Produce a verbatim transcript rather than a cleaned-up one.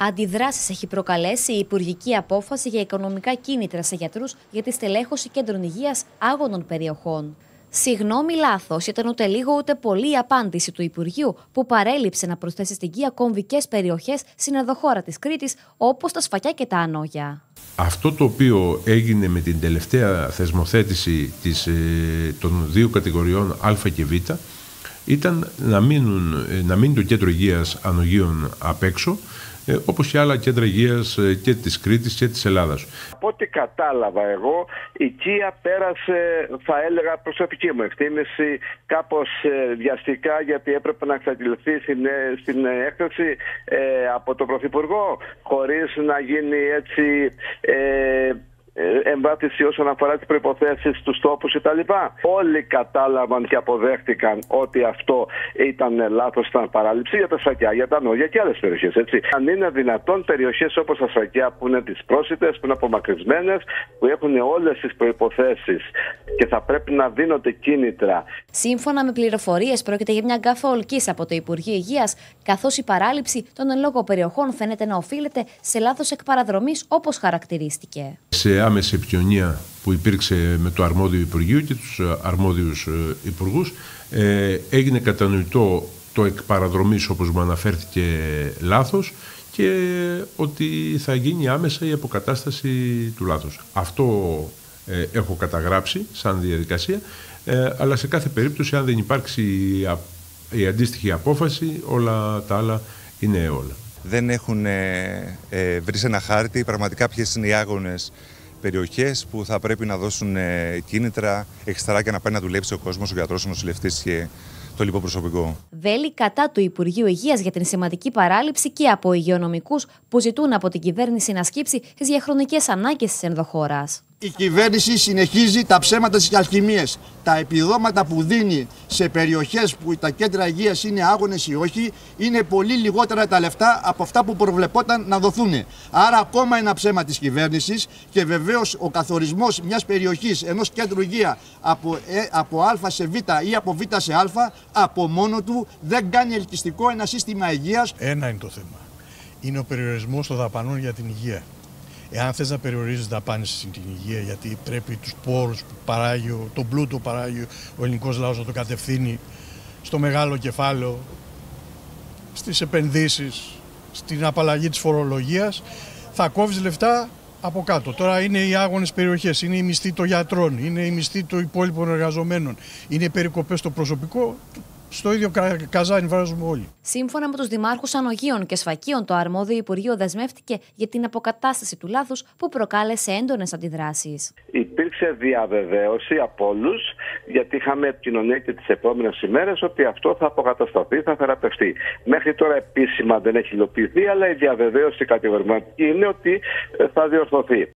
Αντιδράσεις έχει προκαλέσει η υπουργική απόφαση για οικονομικά κίνητρα σε γιατρούς για τη στελέχωση κέντρων υγείας άγωνων περιοχών. Συγγνώμη, λάθος, ήταν ούτε λίγο ούτε πολύ η απάντηση του Υπουργείου, που παρέλειψε να προσθέσει στην Κία κομβικές περιοχές στην ενδοχώρα της Κρήτης, όπως τα Σφακιά και τα Ανόγια. Αυτό το οποίο έγινε με την τελευταία θεσμοθέτηση της, των δύο κατηγοριών Α και Β ήταν να, μείνουν, να μείνει το κέντρο υγείας Ανογίων απ' έξω, Ε, όπως και άλλα κέντρα υγείας ε, και της Κρήτης και της Ελλάδας. Από ό,τι κατάλαβα εγώ, η Κία πέρασε, θα έλεγα, προσωπική μου εκτίμηση, κάπως ε, βιαστικά, γιατί έπρεπε να εξαγγελθεί στην, στην έκθεση ε, από τον Πρωθυπουργό, χωρίς να γίνει έτσι ε, εμβάθυνση όσον αφορά τις προϋποθέσεις, τους τόπους κτλ. Όλοι κατάλαβαν και αποδέχτηκαν ότι αυτό ήταν λάθος, ήταν παράληψη για τα Σφακιά, για τα Ανόγια και άλλες περιοχές. Έτσι. Αν είναι δυνατόν περιοχές όπως τα Σφακιά, που είναι τις πρόσιτες, που είναι απομακρυσμένες, που έχουν όλες τις προϋποθέσεις και θα πρέπει να δίνονται κίνητρα. Σύμφωνα με πληροφορίες, πρόκειται για μια γκάφα ολκής από το Υπουργείο Υγείας, καθώς η παράληψη των εν λόγω περιοχών φαίνεται να οφείλεται σε λάθος εκπαραδρομής, όπως χαρακτηρίστηκε. Σε άμεση επικοινωνία που υπήρξε με το αρμόδιο Υπουργείο και τους αρμόδιους υπουργούς, ε, έγινε κατανοητό το εκπαραδρομής, όπως μου αναφέρθηκε, λάθος, και ότι θα γίνει άμεσα η αποκατάσταση του λάθους. Αυτό ε, έχω καταγράψει σαν διαδικασία, ε, αλλά σε κάθε περίπτωση, αν δεν υπάρξει η, η αντίστοιχη απόφαση, όλα τα άλλα είναι όλα. Δεν έχουν ε, ε, βρει σε ένα χάρτη πραγματικά ποιες είναι οι άγονες περιοχές που θα πρέπει να δώσουν ε, κίνητρα εξτρά και να πάει να δουλέψει ο κόσμος, ο γιατρός, ο νοσηλευτής και το λοιπό προσωπικό. Βέλη κατά του Υπουργείου Υγείας για την σημαντική παράληψη και από υγειονομικούς που ζητούν από την κυβέρνηση να σκύψει τις διαχρονικές ανάγκες της ενδοχώρας. Η κυβέρνηση συνεχίζει τα ψέματα στις αλχημίες. Τα επιδόματα που δίνει σε περιοχές που τα κέντρα υγείας είναι άγονες ή όχι, είναι πολύ λιγότερα τα λεφτά από αυτά που προβλεπόταν να δοθούν. Άρα ακόμα ένα ψέμα της κυβέρνησης, και βεβαίως ο καθορισμός μιας περιοχής, ενός κέντρου υγεία από, ε, από Α σε Β ή από Β σε Α, από μόνο του δεν κάνει ελκυστικό ένα σύστημα υγείας. Ένα είναι το θέμα. Είναι ο περιορισμός των δαπανών για την υγεία. Εάν θες να περιορίζεις δαπάνες στην υγεία, γιατί πρέπει τους πόρους που παράγει, τον πλούτο που παράγει ο ελληνικός λαός να το κατευθύνει στο μεγάλο κεφάλαιο, στις επενδύσεις, στην απαλλαγή της φορολογίας, θα κόβεις λεφτά από κάτω. Τώρα είναι οι άγονες περιοχές, είναι οι μισθοί των γιατρών, είναι οι μισθοί των υπόλοιπων εργαζομένων, είναι οι περικοπές στο προσωπικό. Στο ίδιο καζάνι βάζουμε όλοι. Σύμφωνα με τους δημάρχους Ανογίων και Σφακίων, το αρμόδιο Υπουργείο δεσμεύτηκε για την αποκατάσταση του λάθους, που προκάλεσε έντονες αντιδράσεις. Υπήρξε διαβεβαίωση από όλους, γιατί είχαμε επικοινωνία και τις επόμενες ημέρες, ότι αυτό θα αποκατασταθεί, θα θεραπευτεί. Μέχρι τώρα επίσημα δεν έχει υλοποιηθεί, αλλά η διαβεβαίωση κατηγορηματική είναι ότι θα διορθωθεί.